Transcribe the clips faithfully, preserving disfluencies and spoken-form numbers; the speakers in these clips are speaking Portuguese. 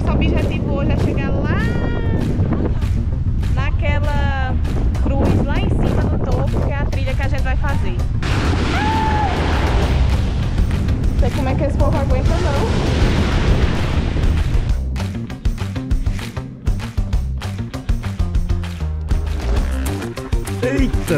nosso objetivo hoje é chegar lá naquela cruz lá em cima no topo, que é a trilha que a gente vai fazer. Não sei como é que esse povo aguenta não. Eita!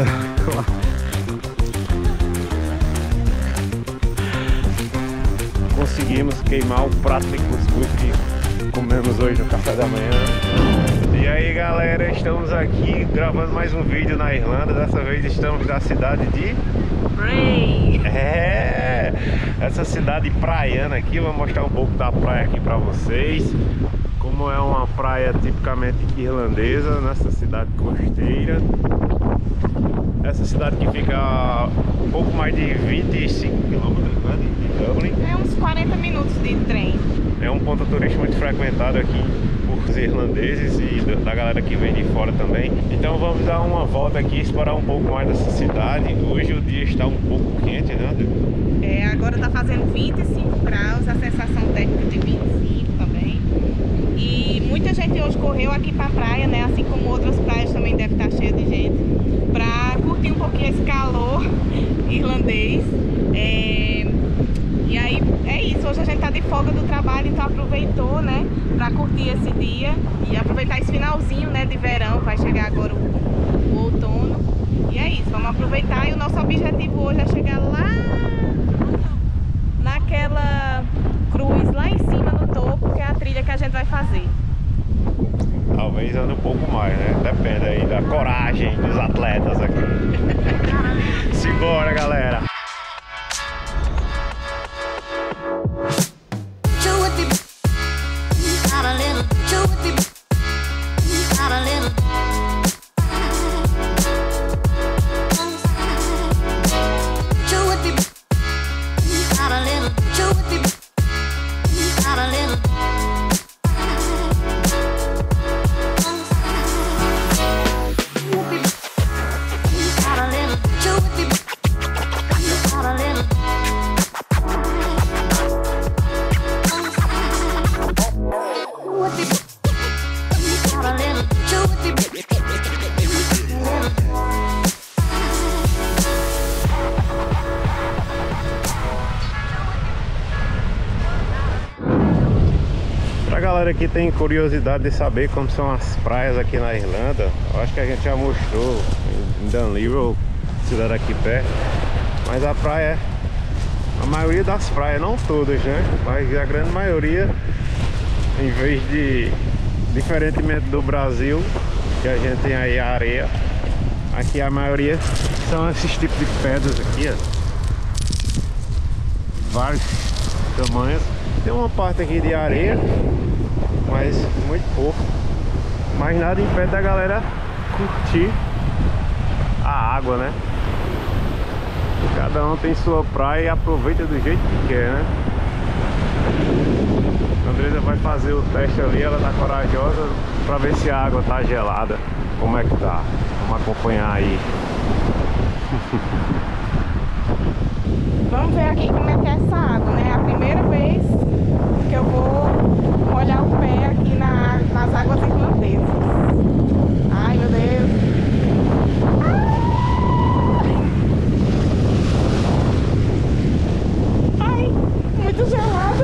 Conseguimos queimar o prato de cuscuz que comemos hoje no café da manhã. E aí galera, estamos aqui gravando mais um vídeo na Irlanda. Dessa vez estamos na cidade de Bray! É! Essa cidade praiana aqui, vou mostrar um pouco da praia aqui pra vocês. Como é uma praia tipicamente irlandesa, nessa cidade costeira. Essa cidade que fica a um pouco mais de vinte e cinco quilômetros, né, de Dublin. É uns quarenta minutos de trem. É um ponto turístico muito frequentado aqui por os irlandeses e da galera que vem de fora também. Então vamos dar uma volta aqui, explorar um pouco mais dessa cidade. Hoje o dia está um pouco quente, né? É, agora tá fazendo vinte e cinco graus, a sensação térmica de vinte e cinco também. E muita gente hoje correu aqui pra praia, né? Assim como outras praias também deve estar cheia de gente, pra curtir um pouquinho esse calor irlandês. É... E aí é isso, hoje a gente tá de folga do trabalho, então aproveitou, né, pra curtir esse dia e aproveitar esse finalzinho, né, de verão. Vai chegar agora o, o outono. E é isso, vamos aproveitar. E o nosso objetivo hoje é chegar lá naquela cruz lá em cima no topo, que é a trilha que a gente vai fazer. Talvez ande um pouco mais, né? Depende aí da coragem dos atletas aqui. Simbora, galera! Pra galera que tem curiosidade de saber como são as praias aqui na Irlanda, eu acho que a gente já mostrou em Dunleary, cidade aqui perto. Mas a praia, a maioria das praias, não todas, né? Mas a grande maioria, em vez de, diferentemente do Brasil, que a gente tem aí a areia, aqui a maioria são esses tipos de pedras aqui, ó. Vários tamanhos. Tem uma parte aqui de areia, mas muito pouco. Mas nada impede da galera curtir a água, né? Cada um tem sua praia e aproveita do jeito que quer, né? A Andresa vai fazer o teste ali, ela tá corajosa pra ver se a água tá gelada. Como é que tá? Vamos acompanhar aí. Vamos ver aqui como é que é essa água, né? É a primeira vez que eu vou molhar o pé aqui na, nas águas irlandesas. Ai, meu Deus. Ai, muito gelada.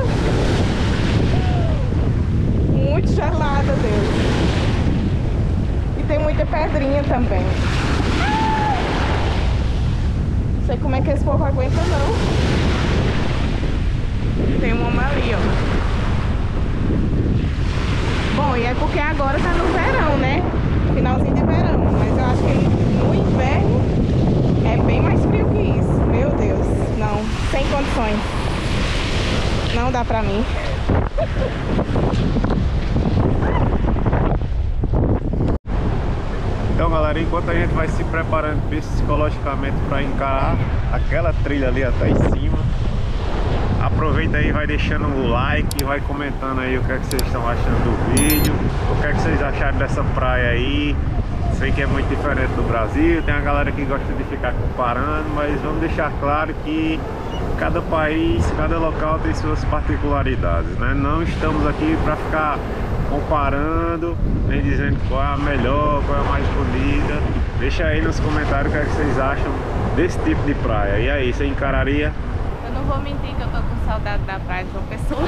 Muito gelada, Deus. E tem muita pedrinha também. Não sei como é que esse povo aguenta não. Tem uma ali, ó. Bom, e é porque agora tá no verão, né? Finalzinho de verão. Mas eu acho que no inverno é bem mais frio que isso. Meu Deus, não, sem condições. Não dá pra mim. Então galera, enquanto a gente vai se preparando psicologicamente para encarar aquela trilha ali até em cima, aproveita aí, vai deixando o like e vai comentando aí o que é que vocês estão achando do vídeo, o que é que vocês acharam dessa praia aí. Sei que é muito diferente do Brasil, tem a galera que gosta de ficar comparando, mas vamos deixar claro que cada país, cada local tem suas particularidades, né? Não estamos aqui para ficar comparando, nem dizendo qual é a melhor, qual é a mais bonita. Deixa aí nos comentários o que, é que vocês acham desse tipo de praia. E aí, você encararia? Eu não vou mentir que eu tô com saudade da praia de João Pessoa.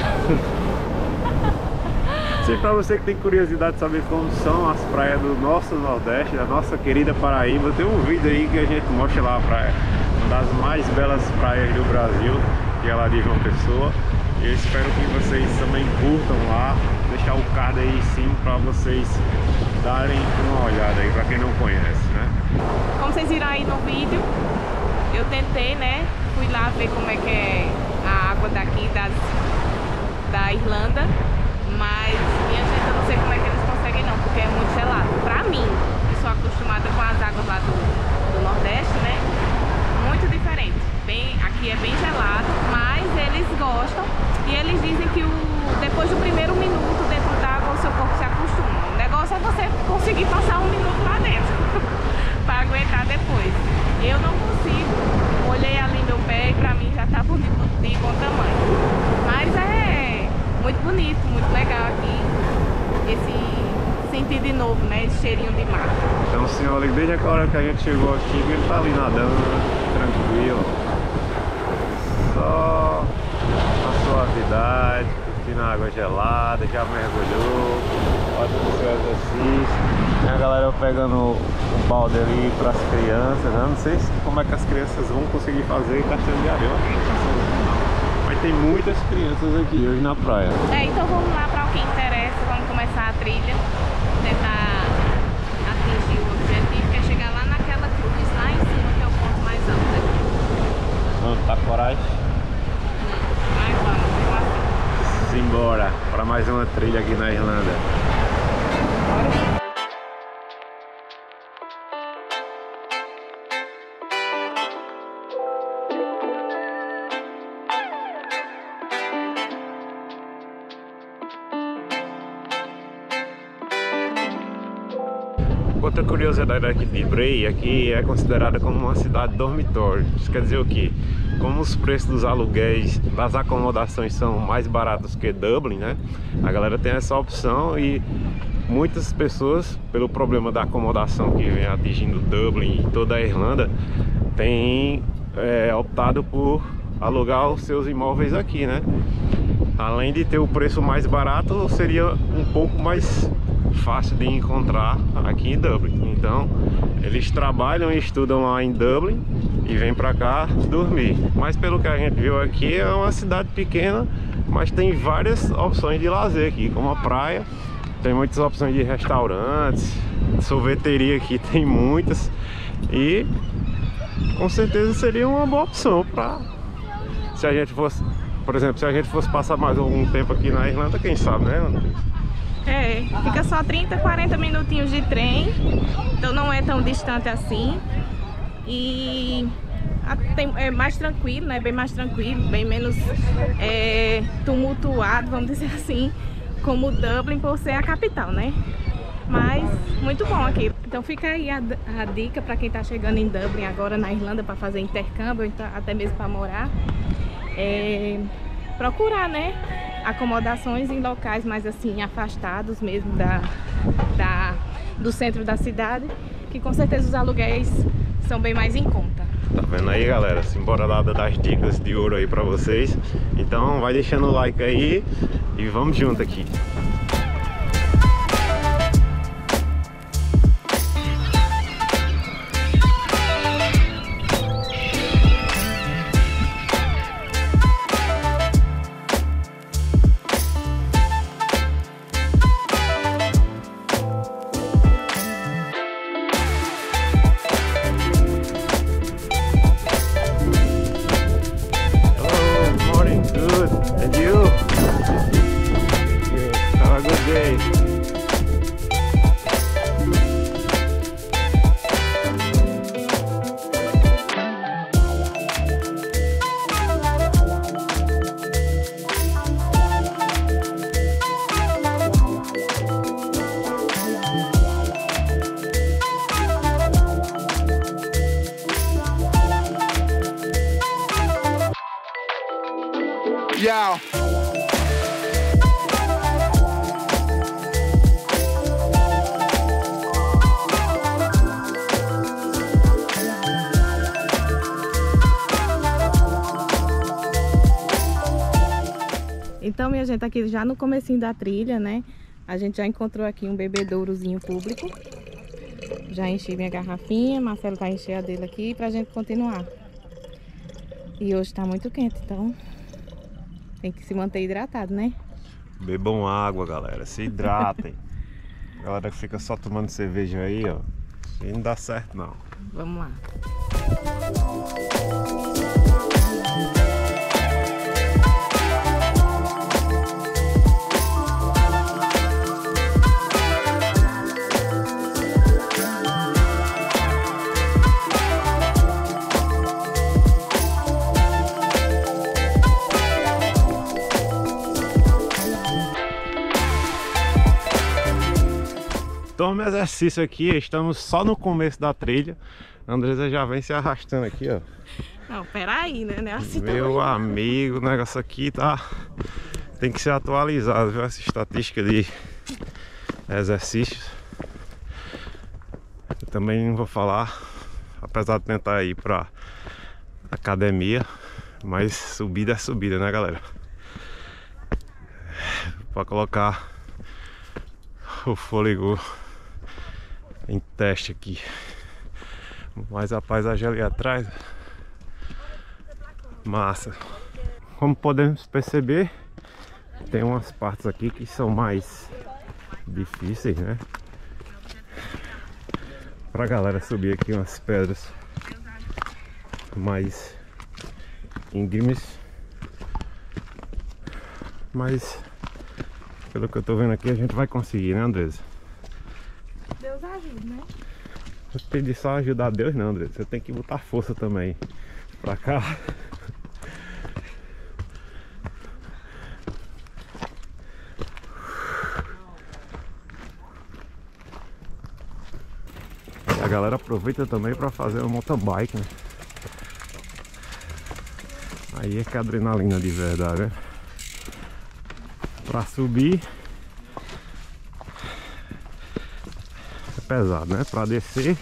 Sim, pra você que tem curiosidade de saber como são as praias do nosso Nordeste, da nossa querida Paraíba, tem um vídeo aí que a gente mostra lá a praia, uma das mais belas praias do Brasil, que é lá de João Pessoa. E eu espero que vocês também curtam lá, deixar o card aí sim pra vocês darem uma olhada aí, pra quem não conhece, né? Como vocês viram aí no vídeo, eu tentei, né? Fui lá ver como é que é a água daqui das, da Irlanda. Mas, minha gente, eu não sei como é que eles conseguem não, porque é muito gelado. Pra mim, que sou acostumada com as águas lá do, do Nordeste, né? Muito diferente. Bem, aqui é bem gelado, mas eles gostam. E eles dizem que o, depois do primeiro minuto dentro d'água, o seu corpo se acostuma. O negócio é você conseguir passar um minuto lá dentro, pra aguentar depois. Eu não consigo. Olhei ali meu pé e pra mim já tá bonito de bom tamanho. Mas é... muito bonito, muito legal aqui, esse sentido novo, né, esse cheirinho de mar. Então o senhor ali, desde a hora que a gente chegou aqui, ele tá ali nadando, tranquilo, só a suavidade, curtindo a água gelada, já mergulhou, fazendo o seu exercício. Tem a galera pegando o balde ali para as crianças, né? Não sei como é que as crianças vão conseguir fazer castanha de areia. Mas tem muitas crianças aqui hoje na praia. É, então vamos lá para o que interessa, vamos começar a trilha, tentar atingir o objetivo, que é chegar lá naquela cruz, lá em cima, que é o ponto mais alto daqui. Vamos, tá com coragem? Mas vamos, vamos lá. Simbora, para mais uma trilha aqui na Irlanda. Bora. Outra curiosidade aqui de Bray, aqui é considerada como uma cidade dormitório. Isso quer dizer o quê? Como os preços dos aluguéis, das acomodações são mais baratos que Dublin, né? A galera tem essa opção e muitas pessoas, pelo problema da acomodação que vem atingindo Dublin e toda a Irlanda, têm é, optado por alugar os seus imóveis aqui, né? Além de ter o preço mais barato, seria um pouco mais fácil de encontrar aqui em Dublin. Então eles trabalham e estudam lá em Dublin e vêm pra cá dormir. Mas pelo que a gente viu aqui, é uma cidade pequena, mas tem várias opções de lazer aqui, como a praia, tem muitas opções de restaurantes, sorveteria aqui tem muitas, e com certeza seria uma boa opção para, se a gente fosse, por exemplo, se a gente fosse passar mais algum tempo aqui na Irlanda, quem sabe, né? É, fica só trinta, quarenta minutinhos de trem, então não é tão distante assim. E é mais tranquilo, né? Bem mais tranquilo, bem menos é, tumultuado, vamos dizer assim, como Dublin, por ser a capital, né? Mas muito bom aqui. Então fica aí a, a dica para quem tá chegando em Dublin agora na Irlanda para fazer intercâmbio, então, até mesmo para morar. É, procurar, né, acomodações em locais mais assim afastados mesmo da, da, do centro da cidade, que com certeza os aluguéis são bem mais em conta. Tá vendo aí, galera? Simbora lá dar as dicas de ouro aí pra vocês. Então vai deixando o like aí e vamos junto aqui. gente aqui já no comecinho da trilha, né? A gente já encontrou aqui um bebedourozinho público. Já enchi minha garrafinha, Marcelo vai encher a dele aqui pra gente continuar. E hoje tá muito quente, então tem que se manter hidratado, né? Bebam água, galera, se hidratem. Galera que fica só tomando cerveja aí, ó, e não dá certo não. Vamos lá. Tome exercício aqui, estamos só no começo da trilha. A Andresa já vem se arrastando aqui, ó. Não, peraí, né? Não é assim Meu também. amigo, o negócio aqui tá... tem que ser atualizado, viu? Essa estatística de exercícios. Eu também não vou falar, apesar de tentar ir pra academia, mas subida é subida, né, galera? Pra colocar o fôlego em teste aqui. Mas a paisagem ali atrás, massa. Como podemos perceber, tem umas partes aqui que são mais difíceis, né? Pra galera subir aqui umas pedras mais íngremes. Mas pelo que eu tô vendo aqui, a gente vai conseguir, né, Andresa? Deus ajuda, né? Não pedir só ajudar Deus não, Andresa. Você tem que botar força também pra cá. E a galera aproveita também pra fazer o mountain bike, né? Aí é que é adrenalina de verdade, né? Pra subir é pesado, né? Pra descer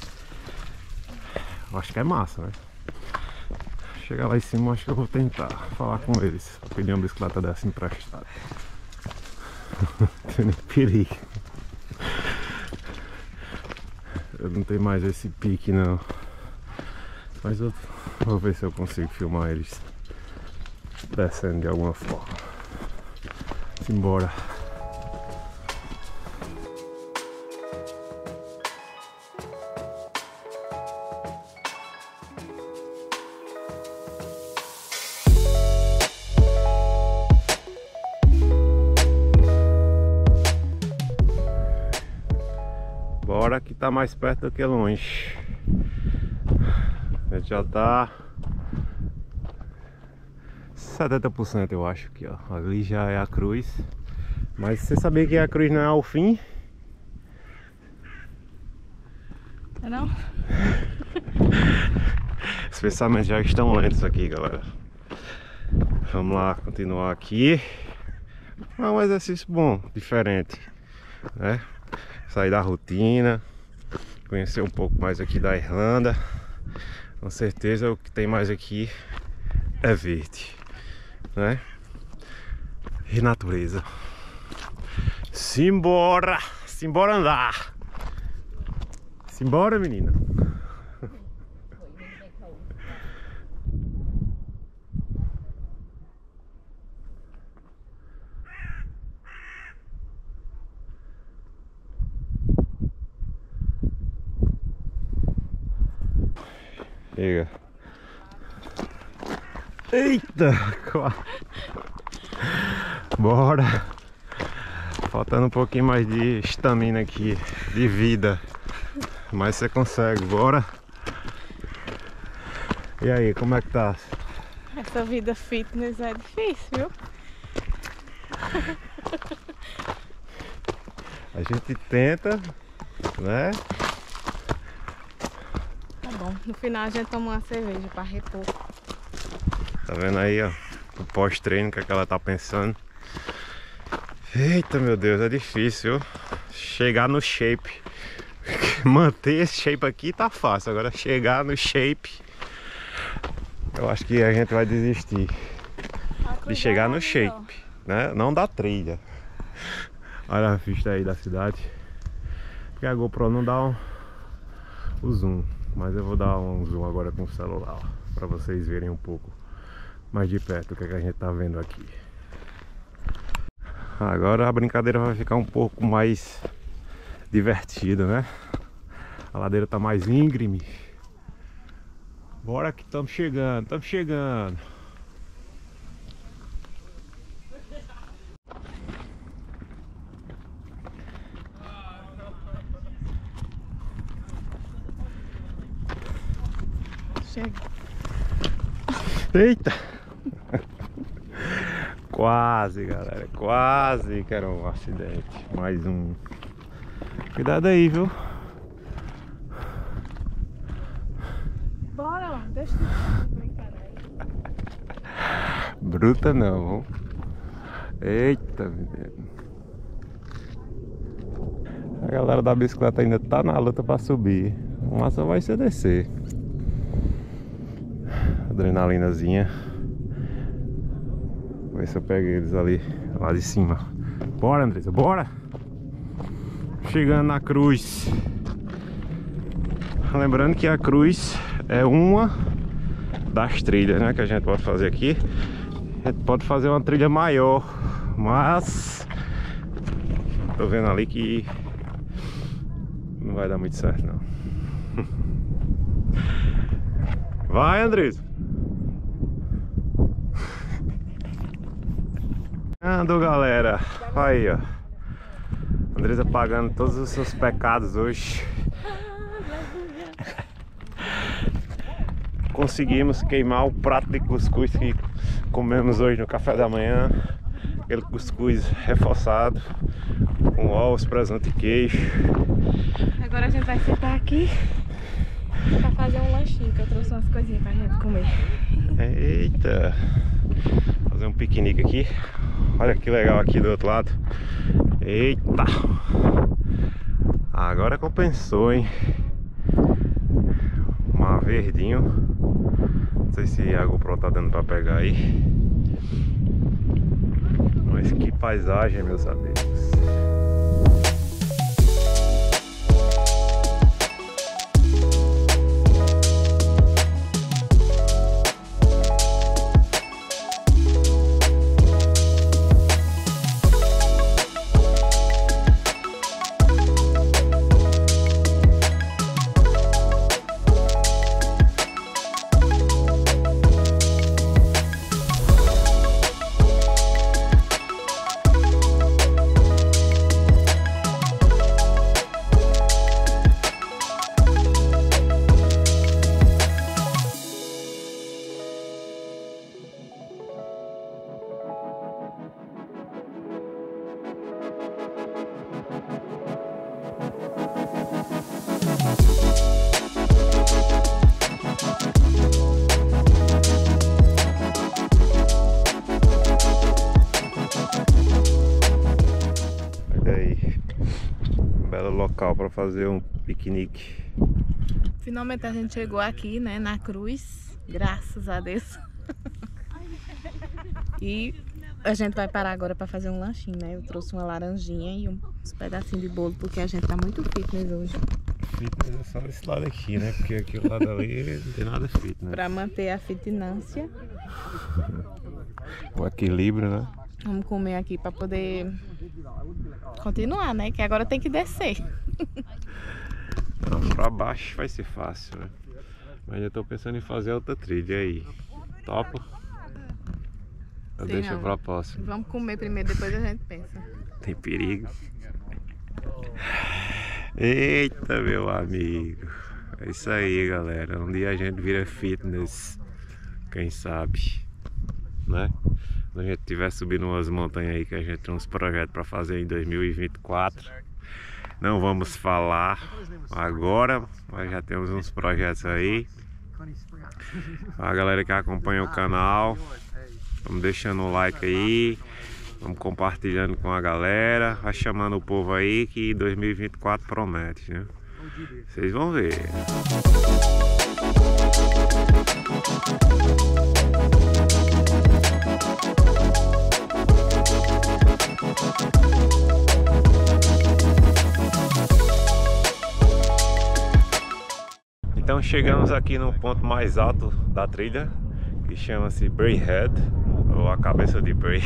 eu acho que é massa, né? Chegar lá em cima, acho que eu vou tentar falar com eles, pedir uma bicicleta dessa emprestada. Tem nem perigo. Eu não tenho mais esse pique não, mas eu vou ver se eu consigo filmar eles descendo de alguma forma. Simbora. Bora que tá mais perto do que longe. A gente já tá setenta por cento, eu acho que, ó. Ali já é a cruz. Mas você sabia que a cruz não é o fim? Não? Os pensamentos já estão lentos aqui, galera. Vamos lá, continuar aqui. É um exercício bom, diferente, né? Sair da rotina, conhecer um pouco mais aqui da Irlanda. Com certeza o que tem mais aqui é verde, né? E natureza. Simbora! Simbora andar! Simbora, menina! Chega. Eita! Bora! Faltando um pouquinho mais de estamina aqui, de vida. Mas você consegue, bora! E aí, como é que tá? Essa vida fitness é difícil, viu? A gente tenta, né? Tá bom, no final a gente toma uma cerveja pra repor. Tá vendo aí, ó? O pós-treino, que é que ela tá pensando. Eita, meu Deus, é difícil, viu? Chegar no shape. Manter esse shape aqui tá fácil. Agora chegar no shape, eu acho que a gente vai desistir de chegar no shape. né? Não da trilha. Olha a vista aí da cidade. Porque a GoPro não dá um, o zoom, mas eu vou dar um zoom agora com o celular, para vocês verem um pouco mais de perto o que, é que a gente tá vendo aqui. Agora a brincadeira vai ficar um pouco mais divertida, né? A ladeira tá mais íngreme. Bora que estamos chegando, estamos chegando. Chega. Eita! Quase, galera, quase que era um acidente. Mais um. Cuidado aí, viu? Bora, deixa eu brincar aí. Bruta não. Eita, menino. A galera da bicicleta ainda tá na luta pra subir. O massa vai ser descer. Adrenalinazinha. Vou ver se eu pego eles ali, lá de cima. Bora, Andressa, bora! Chegando na cruz. Lembrando que a cruz é uma das trilhas, né, que a gente pode fazer aqui. A gente pode fazer uma trilha maior, mas tô vendo ali que não vai dar muito certo não. Vai, Andressa! Ando, galera. Aí, ó. Andressa pagando todos os seus pecados hoje. Conseguimos queimar o prato de cuscuz que comemos hoje no café da manhã. Aquele cuscuz reforçado com ovos, presunto e queijo. Agora a gente vai sentar aqui pra fazer um lanchinho, que eu trouxe umas coisinhas pra gente comer. Eita! Fazer um piquenique aqui. Olha que legal aqui do outro lado. Eita! Agora compensou, hein? Mar verdinho. Não sei se a GoPro tá dando pra pegar aí. Mas que paisagem, meus amigos. Local para fazer um piquenique. Finalmente a gente chegou aqui, né, na cruz, graças a Deus. E a gente vai parar agora para fazer um lanchinho, né? Eu trouxe uma laranjinha e uns pedacinhos de bolo, porque a gente tá muito fitness hoje. Fitness é só esse lado aqui, né? Porque aquele lado ali não tem nada fitness. Para manter a fitnância. O equilíbrio, né? Vamos comer aqui para poder continuar, né? Que agora tem que descer. Não, pra baixo vai ser fácil, né? Mas eu tô pensando em fazer outra trilha aí. Topa? Eu deixo a proposta. Vamos comer primeiro, depois a gente pensa. Tem perigo. Eita, meu amigo. É isso aí, galera. Um dia a gente vira fitness. Quem sabe, né? Quando a gente estiver subindo umas montanhas aí, que a gente tem uns projetos para fazer em dois mil e vinte e quatro. Não vamos falar agora, mas já temos uns projetos aí. A galera que acompanha o canal, vamos deixando o like aí, vamos compartilhando com a galera, vai chamando o povo aí que dois mil e vinte e quatro promete, né? Vocês vão ver. Então chegamos aqui no ponto mais alto da trilha, que chama-se Bray Head, ou a cabeça de Bray.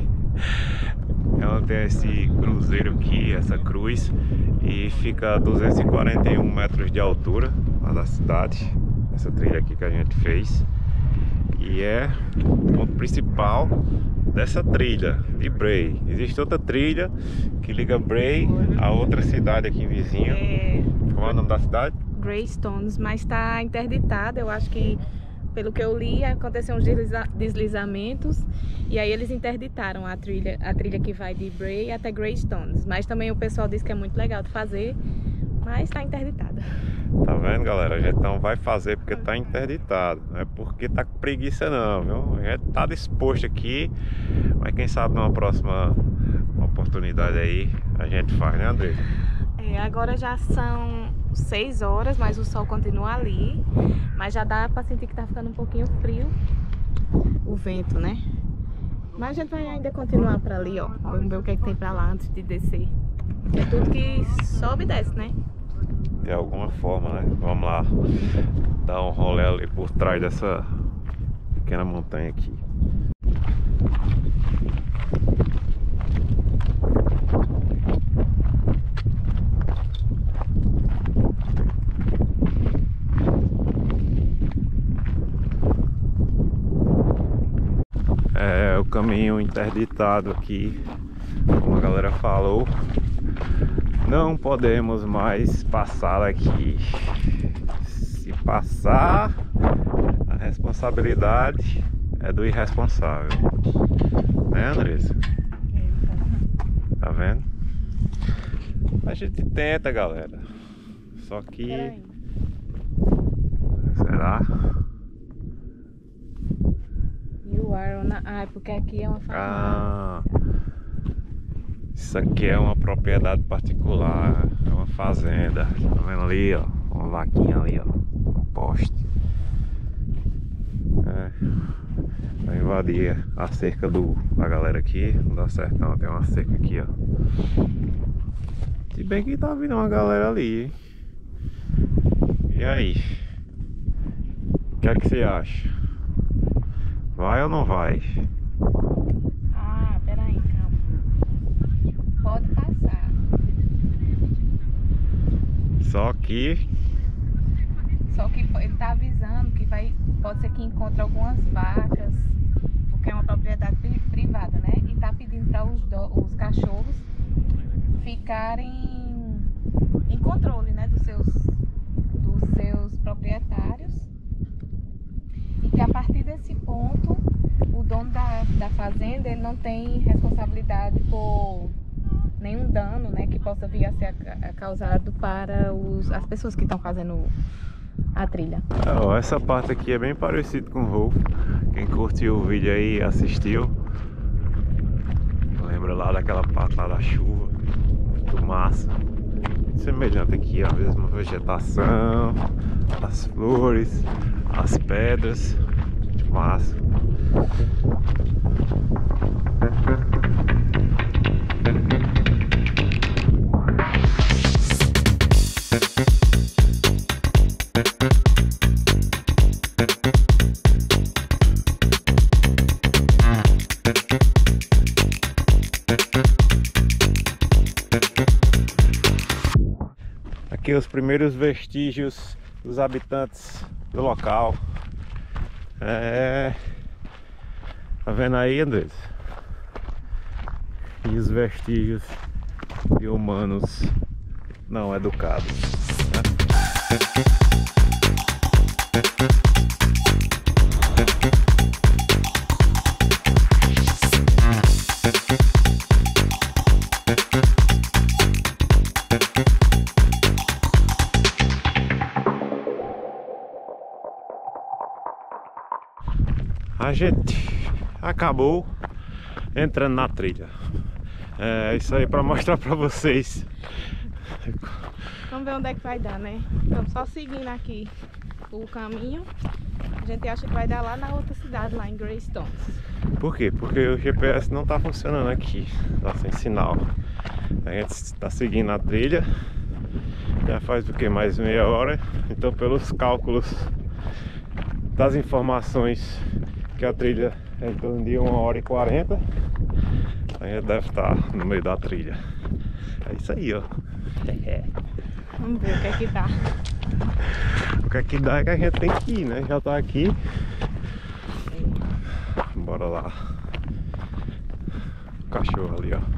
É onde tem esse cruzeiro aqui, essa cruz, e fica a duzentos e quarenta e um metros de altura lá da cidade. Essa trilha aqui que a gente fez, e é o ponto principal dessa trilha de Bray. Existe outra trilha que liga Bray a outra cidade aqui vizinha. É... Como é o nome da cidade? Greystones, mas está interditada. Eu acho que, pelo que eu li, aconteceu uns desliza deslizamentos e aí eles interditaram a trilha, a trilha que vai de Bray até Greystones. Mas também o pessoal disse que é muito legal de fazer, mas está interditada. Tá vendo, galera? A gente não vai fazer porque tá interditado, não é porque tá com preguiça não, viu? A gente tá disposto aqui, mas quem sabe numa próxima oportunidade aí a gente faz, né, André? É, agora já são seis horas, mas o sol continua ali, mas já dá pra sentir que tá ficando um pouquinho frio o vento, né? Mas a gente vai ainda continuar pra ali, ó. Vamos ver o que é que tem pra lá antes de descer. É tudo que sobe e desce, né? De alguma forma, né? Vamos lá dar um rolê ali por trás dessa pequena montanha aqui. É o caminho interditado aqui, como a galera falou. Não podemos mais passar aqui. Se passar, a responsabilidade é do irresponsável. Né, Andressa? Tá vendo? A gente tenta, galera. Só que... Será? You are on a... Ah, porque aqui é uma Ah... Isso aqui é uma propriedade particular, é uma fazenda. Tá vendo ali, ó? Uma vaquinha ali, ó. Um poste. É. Vai invadir a cerca do, da galera aqui. Não dá certo não, tem uma cerca aqui, ó. Se bem que tá vindo uma galera ali, hein? E aí? O que é que você acha? Vai ou não vai? Pode passar. Só que... Só que ele tá avisando que vai, pode ser que encontre algumas vacas, porque é uma propriedade privada, né? E tá pedindo para os, os cachorros ficarem em controle, né? Dos seus, dos seus proprietários. E que a partir desse ponto, o dono da, da fazenda, ele não tem responsabilidade por... nenhum dano, né, que possa vir a ser causado para os, as pessoas que estão fazendo a trilha. Oh, essa parte aqui é bem parecido com o Rolf. Quem curtiu o vídeo aí assistiu. Lembra lá daquela parte lá da chuva, muito massa. Muito semelhante aqui, ó, a mesma vegetação, as flores, as pedras, muito massa. Aqui os primeiros vestígios dos habitantes do local. É... Tá vendo aí, Andrés? E os vestígios de humanos não educados, né? A gente acabou entrando na trilha. É isso aí para mostrar para vocês. Vamos ver onde é que vai dar, né? Estamos só seguindo aqui o caminho. A gente acha que vai dar lá na outra cidade, lá em Greystones. Por quê? Porque o G P S não tá funcionando aqui, tá sem sinal. A gente está seguindo a trilha Já faz o que? Mais meia hora. Então, pelos cálculos das informações que a trilha é em torno de uma hora e quarenta, a gente deve estar no meio da trilha. É isso aí, ó. Vamos ver o que é que dá. O que é que dá é que a gente tem que ir, né? Já tá aqui. Bora lá. O cachorro ali, ó.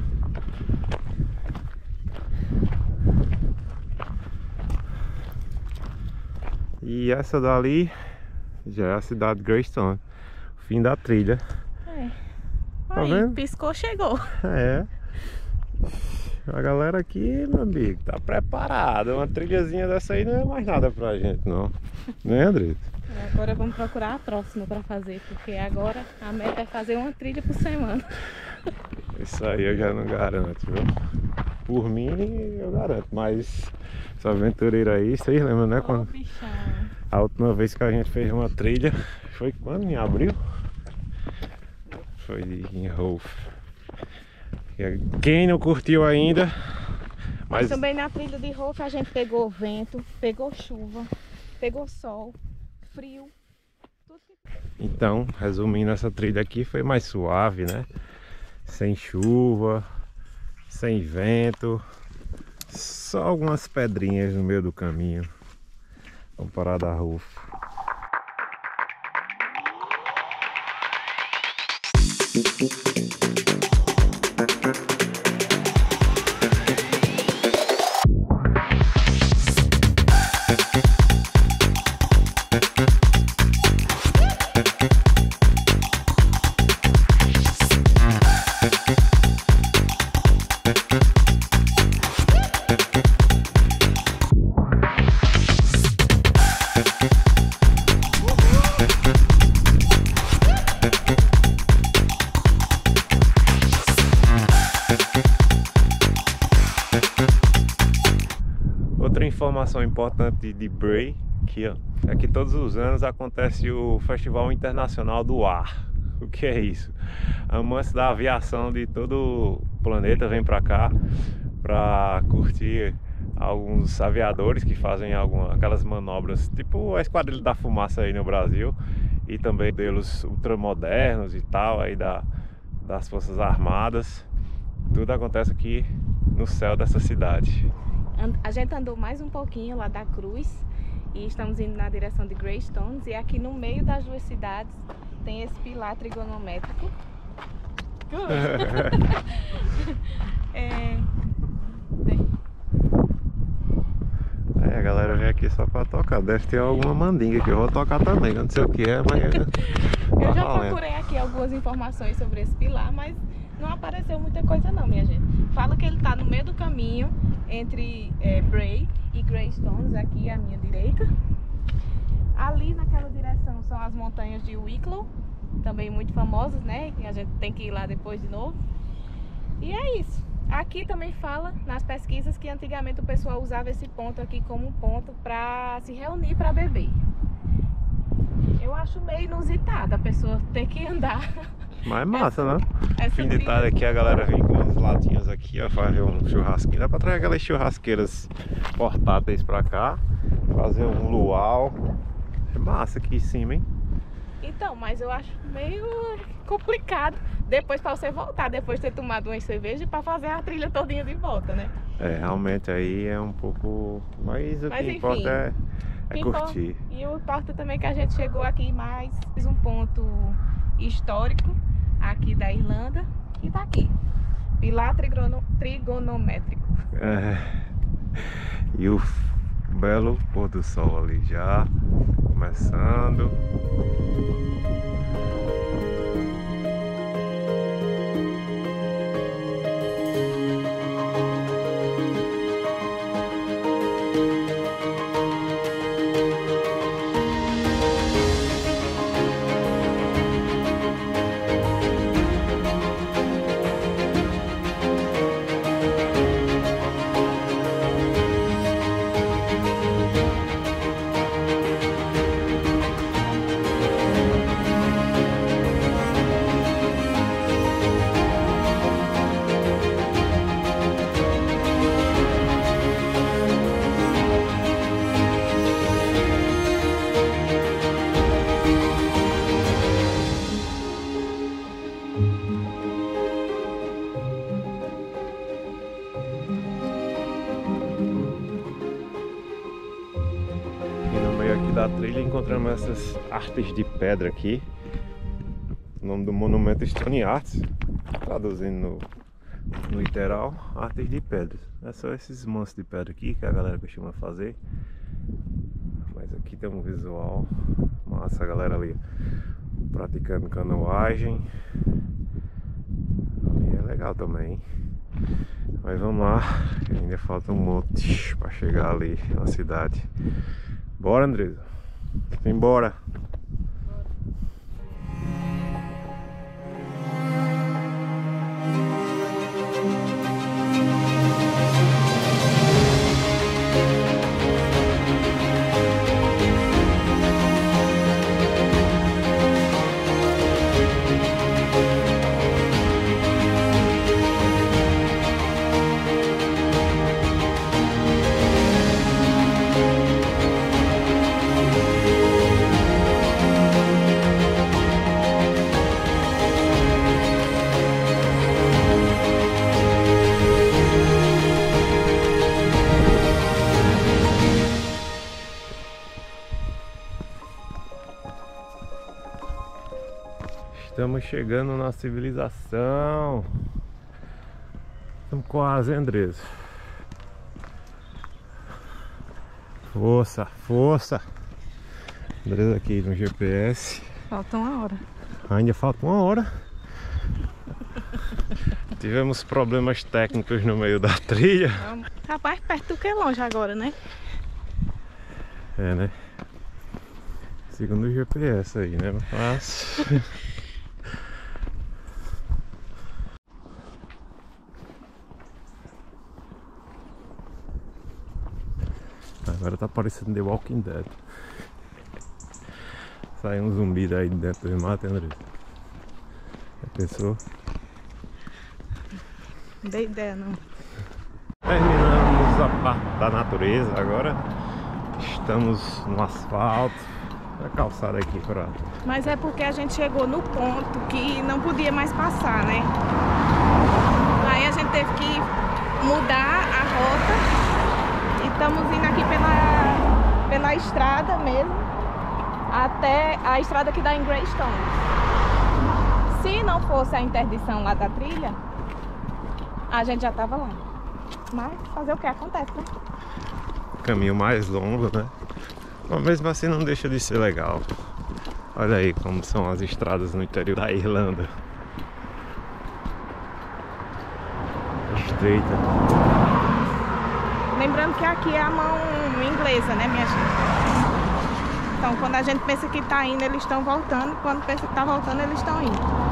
E essa dali já é a cidade de Greystone. Fim da trilha. É. Tá Aí, vendo? piscou, chegou. É. A galera aqui, meu amigo, tá preparada. Uma trilhazinha dessa aí não é mais nada pra gente, não. Né, André? Agora vamos procurar a próxima pra fazer, porque agora a meta é fazer uma trilha por semana. Isso aí eu já não garanto, viu? Por mim, eu garanto, mas essa aventureira aí, vocês lembram, né? Ô, Quando bichão. a última vez que a gente fez uma trilha, foi quando? Em abril? Foi em Hove. Quem não curtiu ainda, Mas mas também na trilha de Hove a gente pegou vento, pegou chuva, pegou sol, frio, tudo que... então, resumindo, essa trilha aqui foi mais suave, né? Sem chuva, sem vento, só algumas pedrinhas no meio do caminho, comparado a Hove. Outra informação importante de Bray, aqui, ó, é que todos os anos acontece o Festival Internacional do Ar. O que é isso? Amantes da aviação de todo o planeta vêm para cá para curtir alguns aviadores que fazem alguma, aquelas manobras, tipo a Esquadrilha da Fumaça aí no Brasil, e também modelos ultramodernos e tal, aí da, das Forças Armadas. Tudo acontece aqui no céu dessa cidade. A gente andou mais um pouquinho lá da Cruz e estamos indo na direção de Greystone, e aqui no meio das duas cidades tem esse pilar trigonométrico. é, tem. É, a galera vem aqui só pra tocar. Deve ter alguma mandinga que eu vou tocar também. Eu não sei o que é, mas... Eu já procurei aqui algumas informações sobre esse pilar, mas não apareceu muita coisa não, minha gente. Fala que ele tá no meio do caminho entre é, Bray e Greystone, aqui à minha direita. Ali naquela direção são as montanhas de Wicklow, também muito famosas, né? E a gente tem que ir lá depois de novo. E é isso. Aqui também fala nas pesquisas que antigamente o pessoal usava esse ponto aqui como um ponto para se reunir para beber. Eu acho meio inusitado a pessoa ter que andar. Mas é massa, essa, né? Essa Fim de trilha... tarde aqui a galera vem com as latinhas aqui, ó, fazer um churrasquinho. Dá pra trazer aquelas churrasqueiras portáteis pra cá, fazer um luau. É massa aqui em cima, hein? Então, mas eu acho meio complicado depois pra você voltar, depois de ter tomado umas cervejas, pra fazer a trilha todinha de volta, né? É, realmente aí é um pouco... Mas o Mas, que enfim, importa é, é curtir. E o importa também que a gente chegou aqui em mais um ponto histórico aqui da Irlanda e tá aqui. Pilar trigono, trigonométrico. É, e o belo pôr do sol ali já começando. da trilha encontramos essas artes de pedra aqui. O nome do monumento é Stone Arts, traduzindo no, no literal, artes de pedra. É só esses monstros de pedra aqui que a galera costuma fazer. Mas aqui tem um visual massa, a galera ali praticando canoagem. Ali é legal também. Mas vamos lá, ainda falta um monte para chegar ali na cidade. Bora, Andresa? Embora! Estamos chegando na civilização. Estamos quase, Andresa. Força, força. Andresa aqui no G P S. Falta uma hora. Ainda falta uma hora. Tivemos problemas técnicos no meio da trilha. Tá mais perto do que longe agora, né? É, né? Segundo o G P S aí, né? Mas... agora tá parecendo The Walking Dead. Sai um zumbi daí dentro do mato, André. Já pensou? Não dei ideia não. Terminamos a parte da natureza agora. Estamos no asfalto. A calçada aqui pra... Mas é porque a gente chegou no ponto que não podia mais passar, né? Aí a gente teve que mudar a rota. Estamos indo aqui pela, pela estrada mesmo, até a estrada que dá em Greystone. Se não fosse a interdição lá da trilha, a gente já tava lá. Mas fazer o que acontece, né? Caminho mais longo, né? Mas mesmo assim não deixa de ser legal. Olha aí como são as estradas no interior da Irlanda. Estreita. Lembrando que aqui é a mão inglesa, né, minha gente? Então, quando a gente pensa que tá indo, eles estão voltando. Quando pensa que tá voltando, eles estão indo.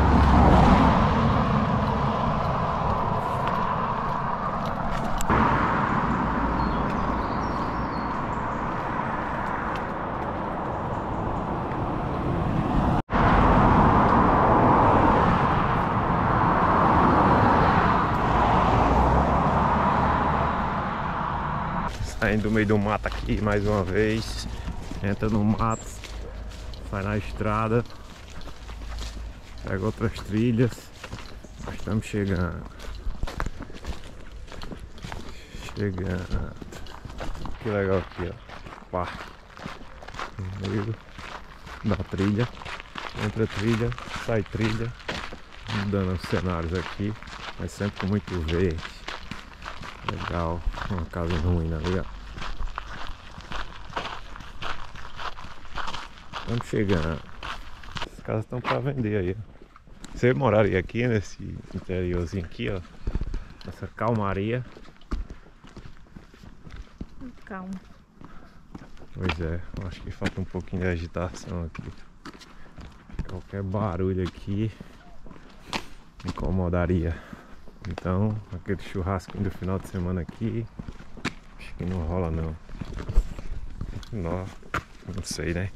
Saindo do meio do mato aqui mais uma vez. Entra no mato, sai na estrada, pega outras trilhas. Nós estamos chegando. Chegando. Que legal aqui, ó. Parque. No meio da trilha. Entra trilha, sai trilha. Mudando os cenários aqui. Mas sempre com muito verde. Legal. Uma casa ruim ali, ó. Estamos chegando. As casas estão para vender aí. Você moraria aqui nesse interiorzinho aqui, ó. Essa calmaria. Calma. Pois é, acho que falta um pouquinho de agitação aqui. Qualquer barulho aqui incomodaria. Então, aquele churrasco do final de semana aqui, acho que não rola não. Não, não sei, né?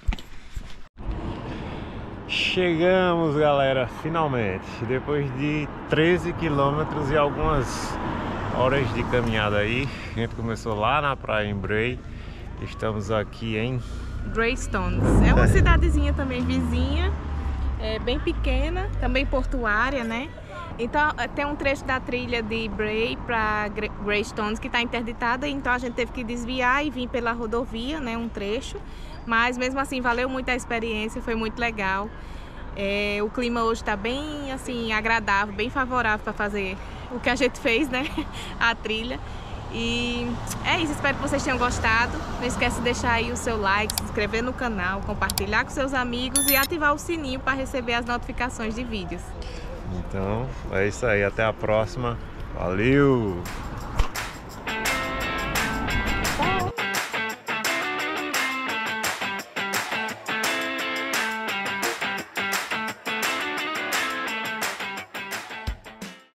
Chegamos, galera, finalmente. Depois de treze quilômetros e algumas horas de caminhada aí, a gente começou lá na praia em Bray. Estamos aqui em Greystone. É uma cidadezinha também vizinha, é bem pequena, também portuária, né? Então, tem um trecho da trilha de Bray para Greystones que está interditada, então a gente teve que desviar e vir pela rodovia, né, um trecho. Mas mesmo assim, valeu muito a experiência, foi muito legal. É, o clima hoje está bem assim, agradável, bem favorável para fazer o que a gente fez, né, a trilha. E é isso, espero que vocês tenham gostado. Não esquece de deixar aí o seu like, se inscrever no canal, compartilhar com seus amigos e ativar o sininho para receber as notificações de vídeos. Então, é isso aí. Até a próxima. Valeu!